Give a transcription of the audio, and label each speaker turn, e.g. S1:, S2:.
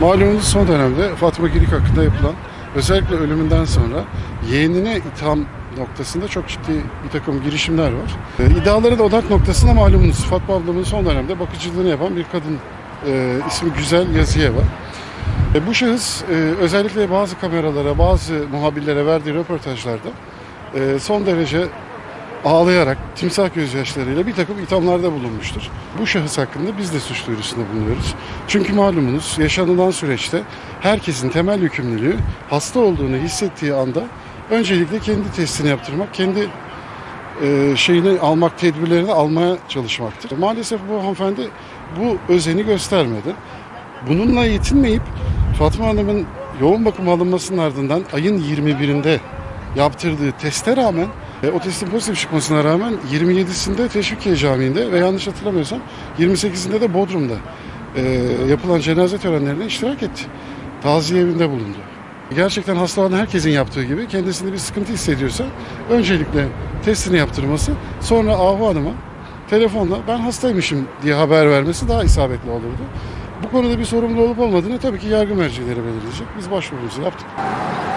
S1: Malumunuz son dönemde Fatma Girik hakkında yapılan, özellikle ölümünden sonra yeğenine itham noktasında çok ciddi bir takım girişimler var. İddiaların odak noktasında malumunuz Fatma ablamın son dönemde bakıcılığını yapan bir kadın, ismi Güzel Yazıyeva. Bu şahıs özellikle bazı kameralara, bazı muhabirlere verdiği röportajlarda son derece ağlayarak, timsah gözyaşlarıyla bir takım ithamlarda bulunmuştur. Bu şahıs hakkında biz de suç duyurusunda bulunuyoruz. Çünkü malumunuz yaşanılan süreçte herkesin temel yükümlülüğü hasta olduğunu hissettiği anda öncelikle kendi testini yaptırmak, kendi şeyini almak, tedbirlerini almaya çalışmaktır. Maalesef bu hanımefendi bu özeni göstermedi. Bununla yetinmeyip Fatma Hanım'ın yoğun bakım alınmasının ardından ayın 21'inde yaptırdığı teste rağmen, o testin pozitif çıkmasına rağmen 27'sinde Teşvikiye Camii'nde ve yanlış hatırlamıyorsam 28'inde de Bodrum'da yapılan cenaze törenlerine iştirak etti. Taziye evinde bulundu. Gerçekten hasta olan herkesin yaptığı gibi kendisinde bir sıkıntı hissediyorsa öncelikle testini yaptırması, sonra Ahu Hanım'a telefonla ben hastaymışım diye haber vermesi daha isabetli olurdu. Bu konuda bir sorumlu olup olmadığını tabii ki yargı mercileri belirleyecek. Biz başvurumuzu yaptık.